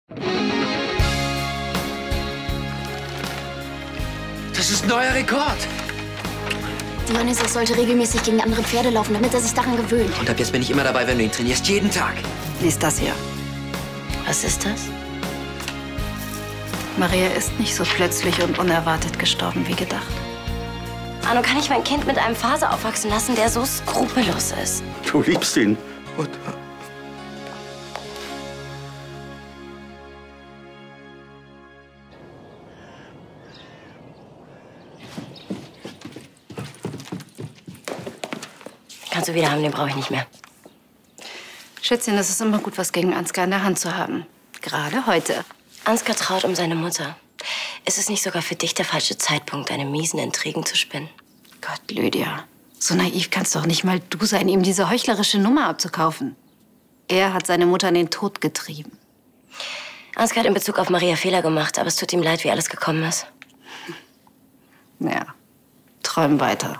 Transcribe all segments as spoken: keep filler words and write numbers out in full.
Das ist ein neuer Rekord. Dionysos sollte regelmäßig gegen andere Pferde laufen, damit er sich daran gewöhnt. Und ab jetzt bin ich immer dabei, wenn du ihn trainierst. Jeden Tag. Lies das hier. Was ist das? Maria ist nicht so plötzlich und unerwartet gestorben wie gedacht. Arno, kann ich mein Kind mit einem Faser aufwachsen lassen, der so skrupellos ist? Du liebst ihn. Und, Kannst du wieder haben, den brauche ich nicht mehr. Schätzchen, es ist immer gut, was gegen Ansgar in der Hand zu haben. Gerade heute. Ansgar traut um seine Mutter. Ist es nicht sogar für dich der falsche Zeitpunkt, deine miesen Intrigen zu spinnen? Gott, Lydia. So naiv kannst doch nicht mal du sein, ihm diese heuchlerische Nummer abzukaufen. Er hat seine Mutter in den Tod getrieben. Ansgar hat in Bezug auf Maria Fehler gemacht, aber es tut ihm leid, wie alles gekommen ist. Ja, träum weiter.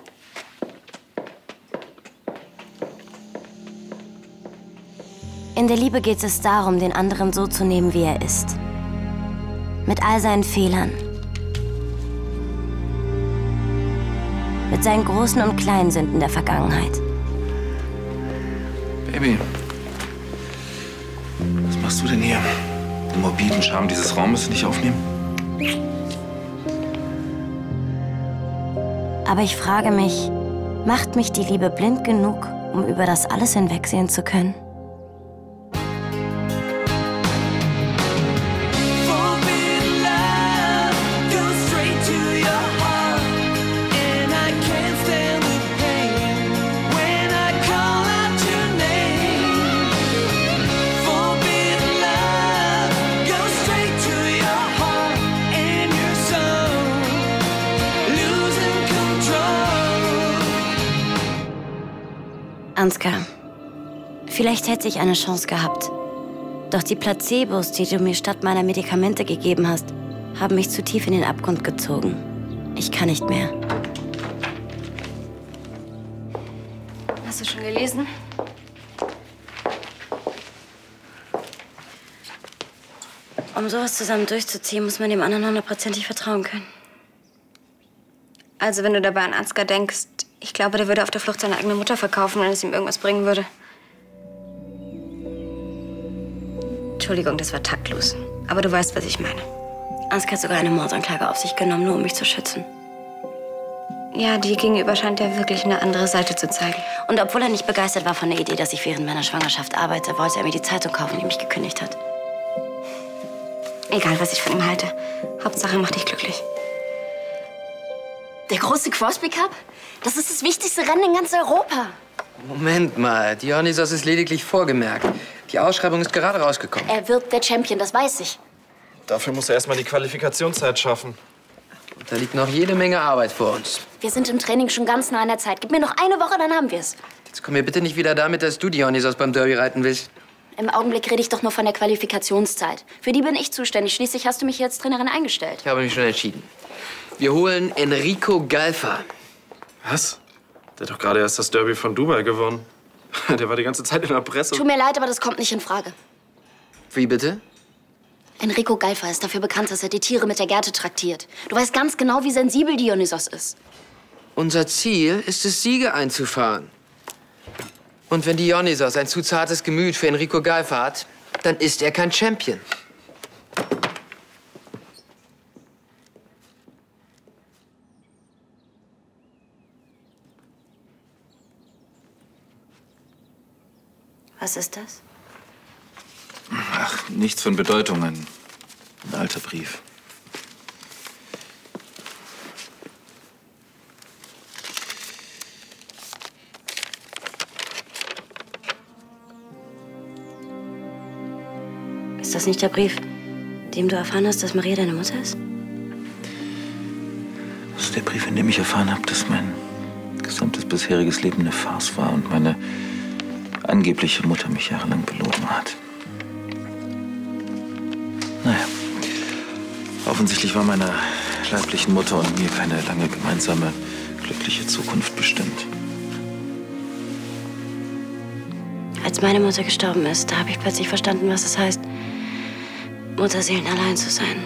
In der Liebe geht es darum, den anderen so zu nehmen, wie er ist. Mit all seinen Fehlern. Mit seinen großen und kleinen Sünden der Vergangenheit. Baby, was machst du denn hier? Den morbiden Charme dieses Raumes nicht aufnehmen? Aber ich frage mich, macht mich die Liebe blind genug, um über das alles hinwegsehen zu können? Ansgar, vielleicht hätte ich eine Chance gehabt. Doch die Placebos, die du mir statt meiner Medikamente gegeben hast, haben mich zu tief in den Abgrund gezogen. Ich kann nicht mehr. Hast du schon gelesen? Um sowas zusammen durchzuziehen, muss man dem anderen hundertprozentig vertrauen können. Also, wenn du dabei an Ansgar denkst, ich glaube, der würde auf der Flucht seine eigene Mutter verkaufen, wenn es ihm irgendwas bringen würde. Entschuldigung, das war taktlos. Aber du weißt, was ich meine. Ansgar hat sogar eine Mordanklage auf sich genommen, nur um mich zu schützen. Ja, dir gegenüber scheint er wirklich eine andere Seite zu zeigen. Und obwohl er nicht begeistert war von der Idee, dass ich während meiner Schwangerschaft arbeite, wollte er mir die Zeitung kaufen, die mich gekündigt hat. Egal, was ich von ihm halte. Hauptsache, er macht dich glücklich. Der große Crosby Cup? Das ist das wichtigste Rennen in ganz Europa. Moment mal, Dionysos ist lediglich vorgemerkt. Die Ausschreibung ist gerade rausgekommen. Er wird der Champion, das weiß ich. Dafür muss er erst mal die Qualifikationszeit schaffen. Da liegt noch jede Menge Arbeit vor uns. Wir sind im Training schon ganz nah an der Zeit. Gib mir noch eine Woche, dann haben wir es. Jetzt komm mir bitte nicht wieder damit, dass du Dionysos beim Derby reiten willst. Im Augenblick rede ich doch nur von der Qualifikationszeit. Für die bin ich zuständig. Schließlich hast du mich hier als Trainerin eingestellt. Ich habe mich schon entschieden. Wir holen Enrico Galfa. Was? Der hat doch gerade erst das Derby von Dubai gewonnen. Der war die ganze Zeit in der Presse. Tut mir leid, aber das kommt nicht in Frage. Wie bitte? Enrico Galfa ist dafür bekannt, dass er die Tiere mit der Gerte traktiert. Du weißt ganz genau, wie sensibel Dionysos ist. Unser Ziel ist es, Siege einzufahren. Und wenn Dionysos ein zu zartes Gemüt für Enrico Galfa hat, dann ist er kein Champion. Was ist das? Ach, nichts von Bedeutung. Ein, ein alter Brief. Ist das nicht der Brief, dem du erfahren hast, dass Maria deine Mutter ist? Das ist der Brief, in dem ich erfahren habe, dass mein gesamtes bisheriges Leben eine Farce war und meine angebliche Mutter mich jahrelang belogen hat. Naja, offensichtlich war meiner leiblichen Mutter und mir keine lange gemeinsame, glückliche Zukunft bestimmt. Als meine Mutter gestorben ist, da habe ich plötzlich verstanden, was es heißt, Mutterseelen allein zu sein.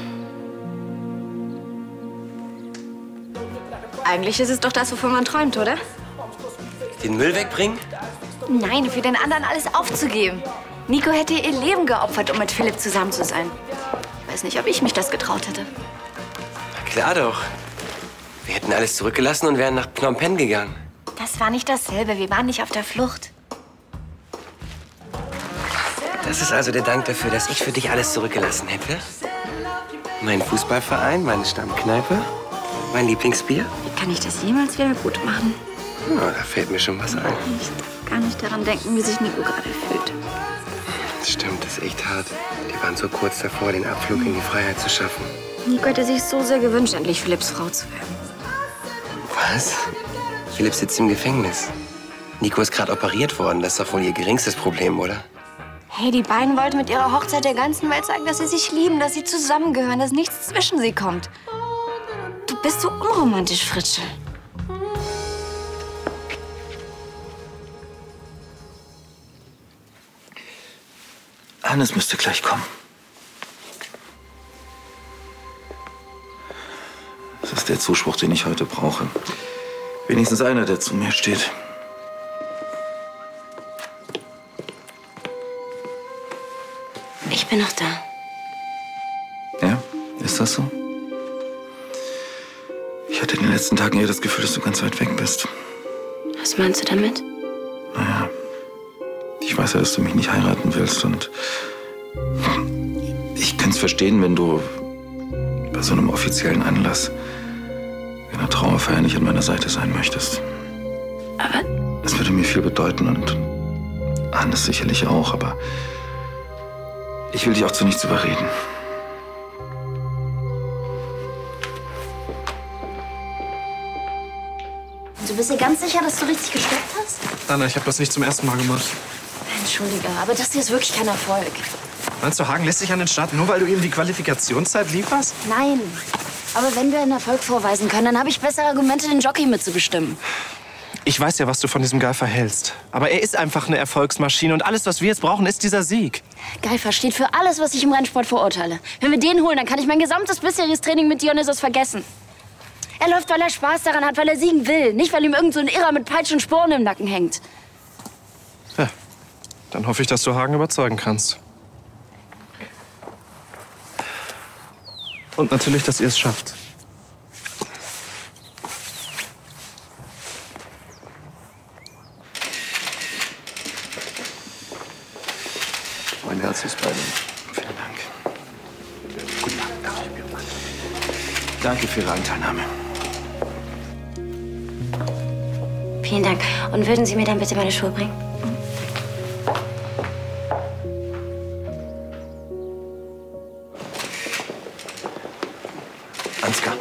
Eigentlich ist es doch das, wovon man träumt, oder? Den Müll wegbringen? Nein, für den anderen alles aufzugeben. Nico hätte ihr Leben geopfert, um mit Philipp zusammen zu sein. Ich weiß nicht, ob ich mich das getraut hätte. Na klar doch. Wir hätten alles zurückgelassen und wären nach Phnom Penh gegangen. Das war nicht dasselbe. Wir waren nicht auf der Flucht. Das ist also der Dank dafür, dass ich für dich alles zurückgelassen hätte? Mein Fußballverein, meine Stammkneipe, mein Lieblingsbier? Wie kann ich das jemals wieder gut machen? Ja, da fällt mir schon was ein. Ich kann nicht daran denken, wie sich Nico gerade fühlt. Stimmt, das ist echt hart. Die waren so kurz davor, den Abflug in die Freiheit zu schaffen. Nico hätte sich so sehr gewünscht, endlich Philipps Frau zu werden. Was? Philipp sitzt im Gefängnis. Nico ist gerade operiert worden. Das ist doch wohl ihr geringstes Problem, oder? Hey, die beiden wollten mit ihrer Hochzeit der ganzen Welt sagen, dass sie sich lieben, dass sie zusammengehören, dass nichts zwischen sie kommt. Du bist so unromantisch, Fritzl. Hannes müsste gleich kommen. Das ist der Zuspruch, den ich heute brauche. Wenigstens einer, der zu mir steht. Ich bin noch da. Ja? Ist das so? Ich hatte in den letzten Tagen eher das Gefühl, dass du ganz weit weg bist. Was meinst du damit? Naja, ich weiß ja, dass du mich nicht heiraten willst und ich kann es verstehen, wenn du bei so einem offiziellen Anlass wie einer Trauerfeier nicht an meiner Seite sein möchtest. Aber es würde mir viel bedeuten und Hannes sicherlich auch, aber ich will dich auch zu nichts überreden. Du bist dir ganz sicher, dass du richtig gestoppt hast? Anna, ich habe das nicht zum ersten Mal gemacht. Entschuldige, aber das hier ist wirklich kein Erfolg. Meinst du, Hagen lässt sich an den Start, nur weil du ihm die Qualifikationszeit lieferst? Nein. Aber wenn wir einen Erfolg vorweisen können, dann habe ich bessere Argumente, den Jockey mitzubestimmen. Ich weiß ja, was du von diesem Geifer hältst. Aber er ist einfach eine Erfolgsmaschine und alles, was wir jetzt brauchen, ist dieser Sieg. Geifer steht für alles, was ich im Rennsport verurteile. Wenn wir den holen, dann kann ich mein gesamtes bisheriges Training mit Dionysos vergessen. Er läuft, weil er Spaß daran hat, weil er siegen will. Nicht, weil ihm irgend so ein Irrer mit Peitschen und Sporen im Nacken hängt. Ja, dann hoffe ich, dass du Hagen überzeugen kannst. Und natürlich, dass ihr es schafft. Mein Herz ist bei dir. Vielen Dank. Guten Abend. Danke für Ihre Anteilnahme. vielen Dank. Und würden Sie mir dann bitte meine Schuhe bringen? Ansgar,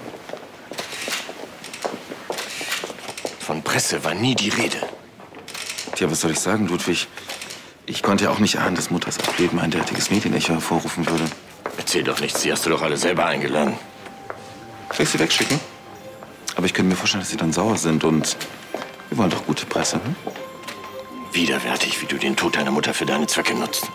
von Presse war nie die Rede. Tja, was soll ich sagen, Ludwig? Ich konnte ja auch nicht ahnen, dass Mutters Ableben ein derartiges Medienecho hervorrufen würde. Erzähl doch nichts, sie hast du doch alle selber eingeladen. Soll ich sie wegschicken? Aber ich könnte mir vorstellen, dass sie dann sauer sind und wir wollen doch gute Presse, hm? Widerwärtig, wie du den Tod deiner Mutter für deine Zwecke nutzt.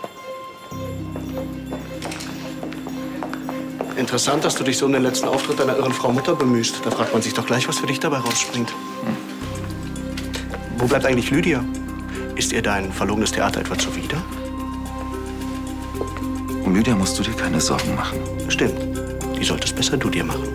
Interessant, dass du dich so um den letzten Auftritt deiner irren Frau Mutter bemühst. Da fragt man sich doch gleich, was für dich dabei rausspringt. Hm. Wo bleibt eigentlich Lydia? Ist ihr dein verlogenes Theater etwa zuwider? Um Lydia musst du dir keine Sorgen machen. Stimmt. Die solltest besser du dir machen.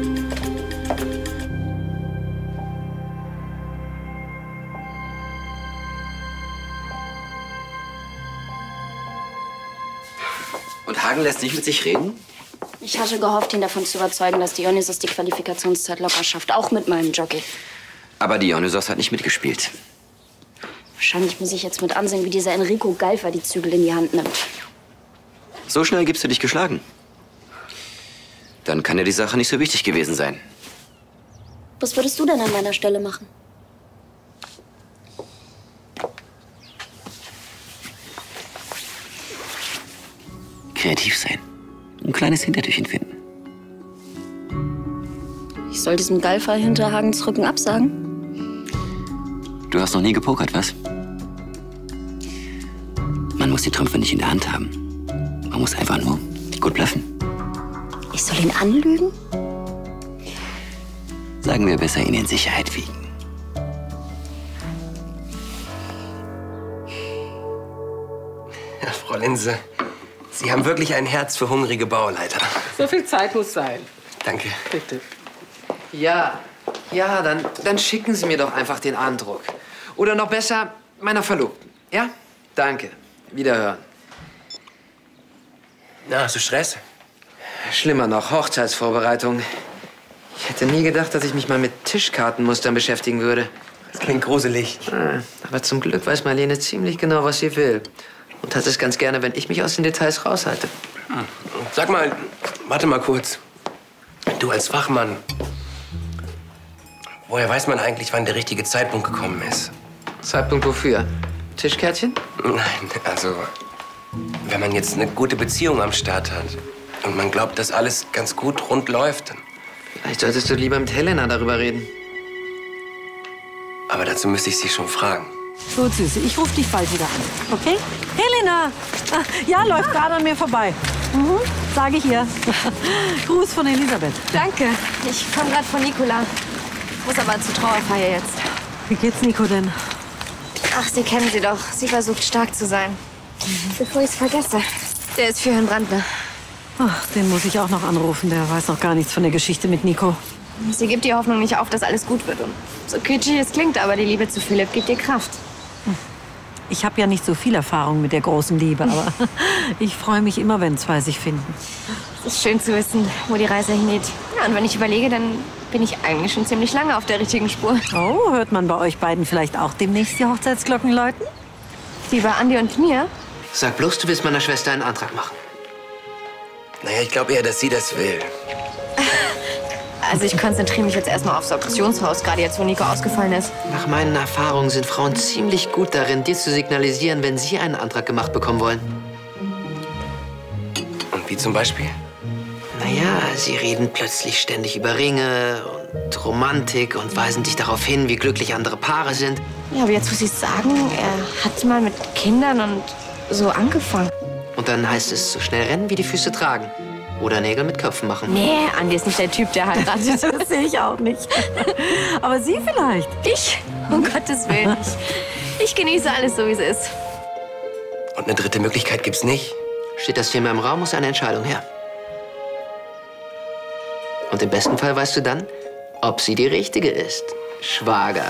Und Hagen lässt nicht mit sich reden? Ich hatte gehofft, ihn davon zu überzeugen, dass Dionysos die Qualifikationszeit locker schafft. Auch mit meinem Jockey. Aber Dionysos hat nicht mitgespielt. Wahrscheinlich muss ich jetzt mit ansehen, wie dieser Enrico Geifer die Zügel in die Hand nimmt. So schnell gibst du dich geschlagen. Dann kann ja die Sache nicht so wichtig gewesen sein. Was würdest du denn an meiner Stelle machen? Kreativ sein. Ein kleines Hintertürchen finden. Ich soll diesem Geifer hinter Hagens Rücken absagen? Du hast noch nie gepokert, was? Man muss die Trümpfe nicht in der Hand haben. Man muss einfach nur Gut bluffen. Ich soll ihn anlügen? Sagen wir besser, ihn in Sicherheit wiegen. Ja, Frau Linse, Sie haben wirklich ein Herz für hungrige Bauleiter. So viel Zeit muss sein. Danke. Bitte. Ja, ja, dann, dann schicken Sie mir doch einfach den Andruck. Oder noch besser, meiner Verlobten. Ja? Danke. Wiederhören. Na, hast du Stress? Schlimmer noch, Hochzeitsvorbereitung. Ich hätte nie gedacht, dass ich mich mal mit Tischkartenmustern beschäftigen würde. Das klingt gruselig. Ah, aber zum Glück weiß Marlene ziemlich genau, was sie will. Und hat es ganz gerne, wenn ich mich aus den Details raushalte. Hm. Sag mal, warte mal kurz. Du als Fachmann, woher weiß man eigentlich, wann der richtige Zeitpunkt gekommen ist? Zeitpunkt wofür? Tischkärtchen? Nein, also, wenn man jetzt eine gute Beziehung am Start hat und man glaubt, dass alles ganz gut rund läuft, dann... Vielleicht solltest du lieber mit Helena darüber reden. Aber dazu müsste ich sie schon fragen. Gut, Süße, ich rufe dich bald wieder an, okay? Helena! Ah, ja, läuft gerade an mir vorbei. Mhm, sage ich ihr. Gruß von Elisabeth. Danke. Ich komme gerade von Nicola. Muss aber zur Trauerfeier jetzt. Wie geht's Nico denn? Ach, Sie kennen sie doch. Sie versucht, stark zu sein. Mhm. Bevor ich es vergesse. Der ist für Herrn Brandner. Ach, den muss ich auch noch anrufen. Der weiß noch gar nichts von der Geschichte mit Nico. Sie gibt die Hoffnung nicht auf, dass alles gut wird. Und so kitschig es klingt, aber die Liebe zu Philipp gibt ihr Kraft. Ich habe ja nicht so viel Erfahrung mit der großen Liebe, aber ich freue mich immer, wenn zwei sich finden. Es ist schön zu wissen, wo die Reise hingeht. Ja, und wenn ich überlege, dann bin ich eigentlich schon ziemlich lange auf der richtigen Spur. Oh, hört man bei euch beiden vielleicht auch demnächst die Hochzeitsglocken läuten? Die bei Andi und mir? Sag bloß, du willst meiner Schwester einen Antrag machen. Naja, ich glaube eher, dass sie das will. Also ich konzentriere mich jetzt erstmal aufs Auktionshaus, gerade jetzt, wo Nico ausgefallen ist. Nach meinen Erfahrungen sind Frauen ziemlich gut darin, dir zu signalisieren, wenn sie einen Antrag gemacht bekommen wollen. Und wie zum Beispiel? Naja, sie reden plötzlich ständig über Ringe und Romantik und weisen dich darauf hin, wie glücklich andere Paare sind. Ja, aber jetzt muss ich sagen, er hat mal mit Kindern und so angefangen. Und dann heißt es, so schnell rennen wie die Füße tragen. Oder Nägel mit Köpfen machen. Nee, Andi ist nicht der Typ, der heiratet. Das sehe ich auch nicht. Aber Sie vielleicht. Ich? Um Gottes Willen. Ich, ich genieße alles so, wie es ist. Und eine dritte Möglichkeit gibt's nicht? Steht das Thema im Raum, muss eine Entscheidung her. Und im besten Fall weißt du dann, ob sie die richtige ist. Schwager.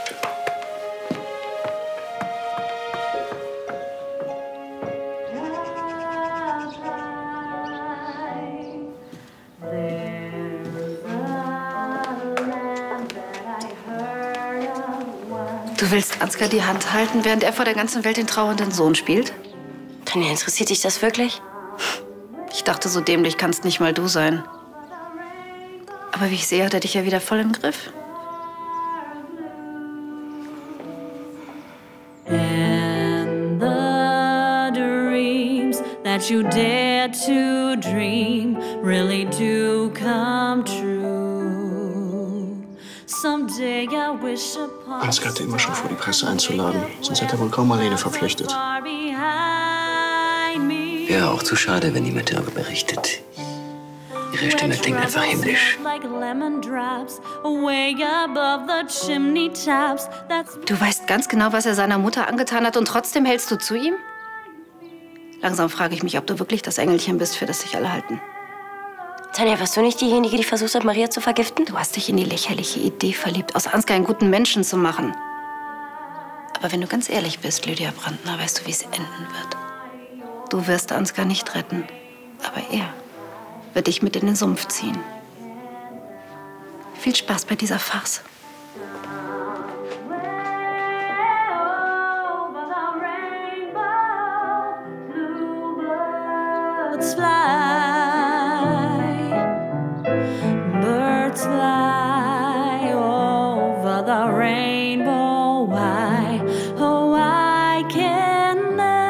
Du willst Ansgar die Hand halten, während er vor der ganzen Welt den trauernden Sohn spielt? Tanja, interessiert dich das wirklich? Ich dachte, so dämlich kannst nicht mal du sein. Aber wie ich sehe, hat er dich ja wieder voll im Griff. And the dreams that you dare to dream really do come true. Someday I wish upon Ansgar hatte immer schon vor, die Presse einzuladen. Sonst hätte er wohl kaum Marlene verpflichtet. Wäre auch zu schade, wenn niemand darüber berichtet. Ihre Stimme klingt einfach himmlisch. Du weißt ganz genau, was er seiner Mutter angetan hat und trotzdem hältst du zu ihm? Langsam frage ich mich, ob du wirklich das Engelchen bist, für das sich alle halten. Tanja, warst du nicht diejenige, die versucht hat, Maria zu vergiften? Du hast dich in die lächerliche Idee verliebt, aus Ansgar einen guten Menschen zu machen. Aber wenn du ganz ehrlich bist, Lydia Brandner, weißt du, wie es enden wird. Du wirst Ansgar nicht retten, aber er wird dich mit in den Sumpf ziehen. Viel Spaß bei dieser Farce. Birds fly, birds fly over the rainbow. Why, oh, why can't I?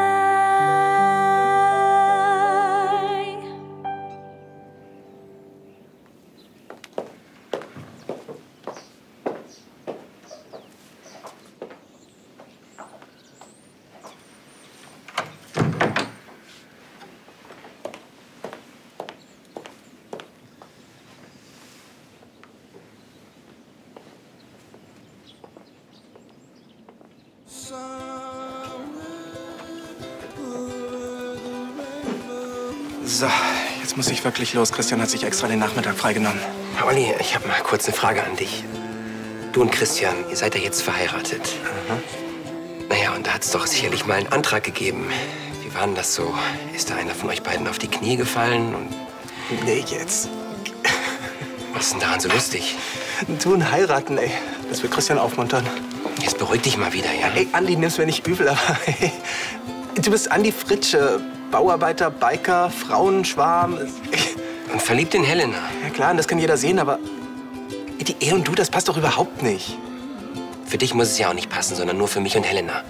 So, jetzt muss ich wirklich los. Christian hat sich extra den Nachmittag freigenommen. Olli, ich habe mal kurz eine Frage an dich. Du und Christian, ihr seid ja jetzt verheiratet. Mhm. Naja, und da hat es doch sicherlich mal einen Antrag gegeben. Wie war denn das so? Ist da einer von euch beiden auf die Knie gefallen? Und Nee, jetzt. was ist denn daran so lustig? Du und heiraten, ey. Das wird Christian aufmuntern. Jetzt beruhig dich mal wieder, ja? Ey, Andi, nimm's mir nicht übel, aber hey, du bist Andi Fritsche. Bauarbeiter, Biker, Frauenschwarm. Und verliebt in Helena. Ja klar, das kann jeder sehen, aber die er und du, das passt doch überhaupt nicht. Für dich muss es ja auch nicht passen, sondern nur für mich und Helena.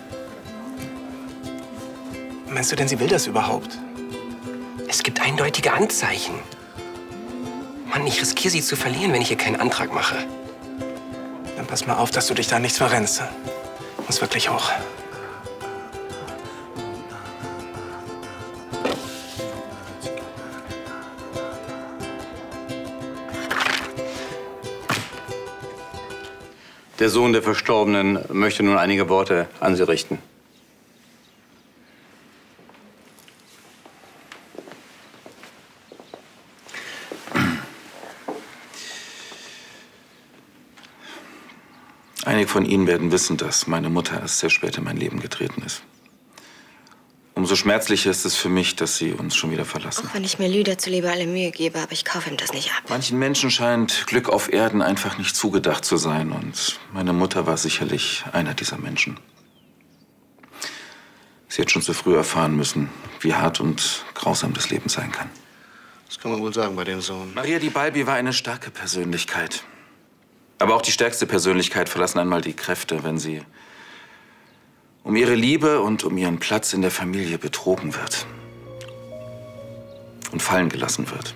Meinst du denn, sie will das überhaupt? Es gibt eindeutige Anzeichen. Mann, ich riskiere sie zu verlieren, wenn ich hier keinen Antrag mache. Dann pass mal auf, dass du dich da nichts verrennst. Muss wirklich hoch. Der Sohn der Verstorbenen möchte nun einige Worte an Sie richten. Einige von Ihnen werden wissen, dass meine Mutter erst sehr spät in mein Leben getreten ist. Umso schmerzlicher ist es für mich, dass sie uns schon wieder verlassen. Auch wenn ich mir Lydia zuliebe alle Mühe gebe, aber ich kaufe ihm das nicht ab. Manchen Menschen scheint Glück auf Erden einfach nicht zugedacht zu sein. Und meine Mutter war sicherlich einer dieser Menschen. Sie hat schon zu früh erfahren müssen, wie hart und grausam das Leben sein kann. Das kann man wohl sagen bei dem Sohn. Maria Di Balbi war eine starke Persönlichkeit. Aber auch die stärkste Persönlichkeit verlassen einmal die Kräfte, wenn sie um ihre Liebe und um ihren Platz in der Familie betrogen wird und fallen gelassen wird.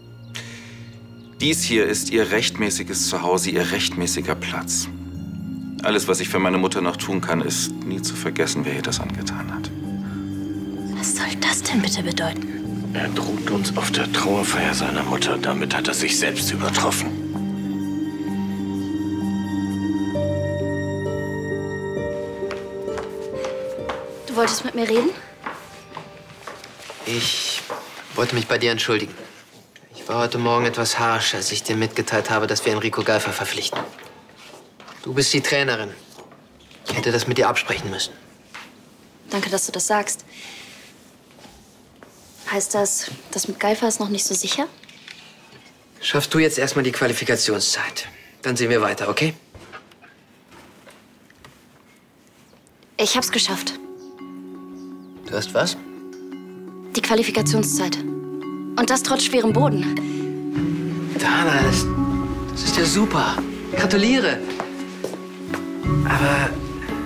Dies hier ist ihr rechtmäßiges Zuhause, ihr rechtmäßiger Platz. Alles, was ich für meine Mutter noch tun kann, ist, nie zu vergessen, wer ihr das angetan hat. Was soll das denn bitte bedeuten? Er droht uns auf der Trauerfeier seiner Mutter. Damit hat er sich selbst übertroffen. Du wolltest mit mir reden? Ich wollte mich bei dir entschuldigen. Ich war heute Morgen etwas harsch, als ich dir mitgeteilt habe, dass wir Enrico Geifer verpflichten. Du bist die Trainerin. Ich hätte das mit dir absprechen müssen. Danke, dass du das sagst. Heißt das, das mit Geifer ist noch nicht so sicher? Schaffst du jetzt erstmal die Qualifikationszeit. Dann sehen wir weiter, okay? Ich hab's geschafft. Du hast was? Die Qualifikationszeit. Und das trotz schwerem Boden. Dana, das, das ist ja super. Gratuliere. Aber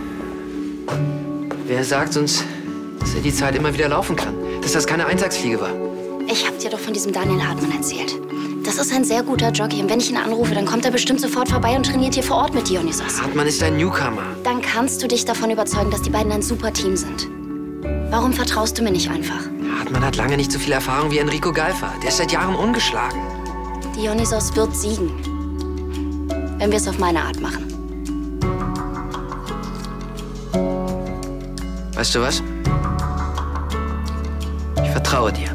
wer sagt uns, dass er die Zeit immer wieder laufen kann? Dass das keine Eintagsfliege war? Ich hab dir doch von diesem Daniel Hartmann erzählt. Das ist ein sehr guter Jockey. Und wenn ich ihn anrufe, dann kommt er bestimmt sofort vorbei und trainiert hier vor Ort mit Dionysos. Hartmann ist ein Newcomer. Dann kannst du dich davon überzeugen, dass die beiden ein super Team sind. Warum vertraust du mir nicht einfach? Hartmann hat lange nicht so viel Erfahrung wie Enrico Geifer. Der ist seit Jahren ungeschlagen. Dionysos wird siegen. Wenn wir es auf meine Art machen. Weißt du was? Ich vertraue dir.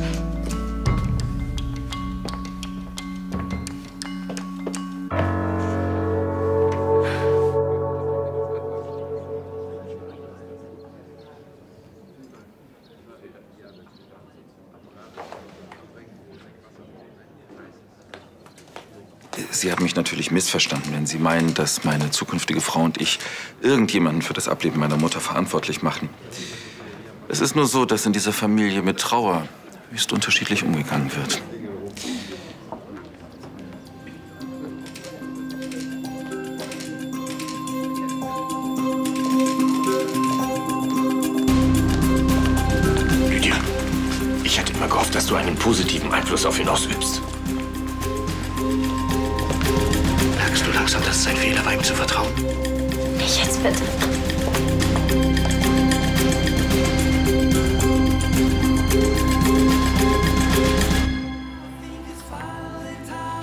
Sie haben mich natürlich missverstanden, wenn Sie meinen, dass meine zukünftige Frau und ich irgendjemanden für das Ableben meiner Mutter verantwortlich machen. Es ist nur so, dass in dieser Familie mit Trauer höchst unterschiedlich umgegangen wird. Lydia, ich hatte immer gehofft, dass du einen positiven Einfluss auf ihn ausübst. Merkst du langsam, dass es ein Fehler war, ihm zu vertrauen? Nicht jetzt bitte.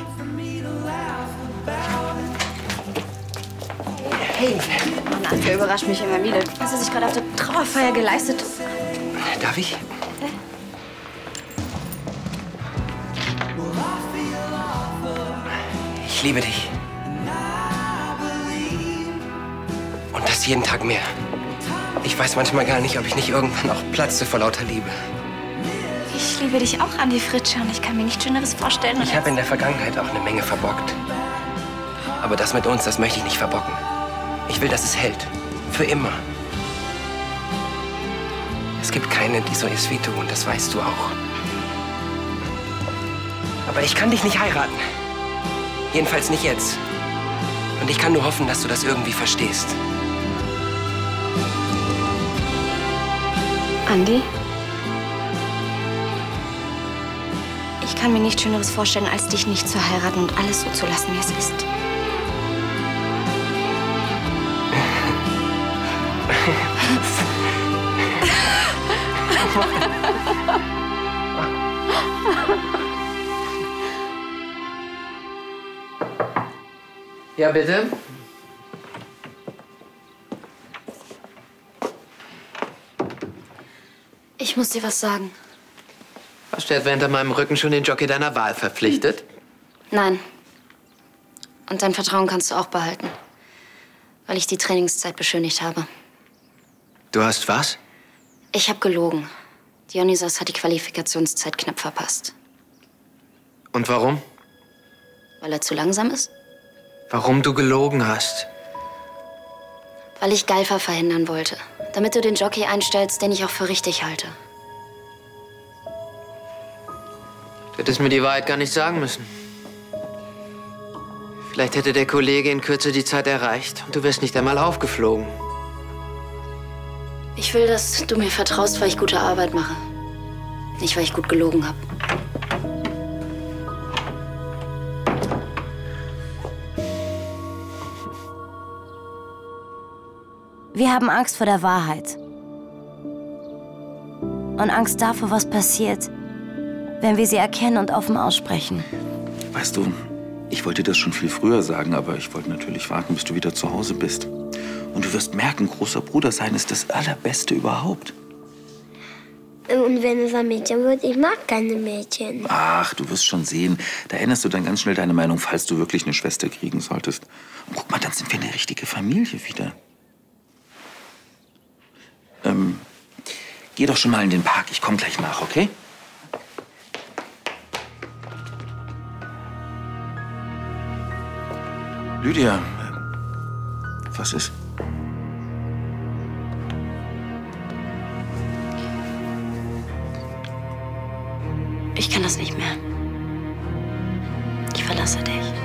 Hey, Mann, für Überraschung. überrascht mich immer wieder. Was er sich gerade auf der Trauerfeier geleistet. Darf ich? Ich liebe dich. Und das jeden Tag mehr. Ich weiß manchmal gar nicht, ob ich nicht irgendwann auch platze vor lauter Liebe. Ich liebe dich auch, Andi Fritsche, und ich kann mir nichts Schöneres vorstellen. Ich habe in der Vergangenheit auch eine Menge verbockt. Aber das mit uns, das möchte ich nicht verbocken. Ich will, dass es hält. Für immer. Es gibt keine, die so ist wie du, und das weißt du auch. Aber ich kann dich nicht heiraten. Jedenfalls nicht jetzt. Und ich kann nur hoffen, dass du das irgendwie verstehst. Andi? Ich kann mir nichts Schöneres vorstellen, als dich nicht zu heiraten und alles so zu lassen, wie es ist. Ja, bitte? Ich muss dir was sagen. Hast du etwa hinter meinem Rücken schon den Jockey deiner Wahl verpflichtet? Nein. Und dein Vertrauen kannst du auch behalten. Weil ich die Trainingszeit beschönigt habe. Du hast was? Ich habe gelogen. Dionysos hat die Qualifikationszeit knapp verpasst. Und warum? Weil er zu langsam ist? Warum du gelogen hast? Weil ich Galfer verhindern wollte. Damit du den Jockey einstellst, den ich auch für richtig halte. Du hättest mir die Wahrheit gar nicht sagen müssen. Vielleicht hätte der Kollege in Kürze die Zeit erreicht und du wärst nicht einmal aufgeflogen. Ich will, dass du mir vertraust, weil ich gute Arbeit mache. Nicht, weil ich gut gelogen habe. Wir haben Angst vor der Wahrheit. Und Angst davor, was passiert, wenn wir sie erkennen und offen aussprechen. Weißt du, ich wollte dir das schon viel früher sagen, aber ich wollte natürlich warten, bis du wieder zu Hause bist. Und du wirst merken, großer Bruder sein ist das Allerbeste überhaupt. Und wenn es ein Mädchen wird, ich mag keine Mädchen. Ach, du wirst schon sehen. Da änderst du dann ganz schnell deine Meinung, falls du wirklich eine Schwester kriegen solltest. Und guck mal, dann sind wir eine richtige Familie wieder. Ähm, geh doch schon mal in den Park. Ich komme gleich nach, okay? Lydia, was ist? Ich kann das nicht mehr. Ich verlasse dich.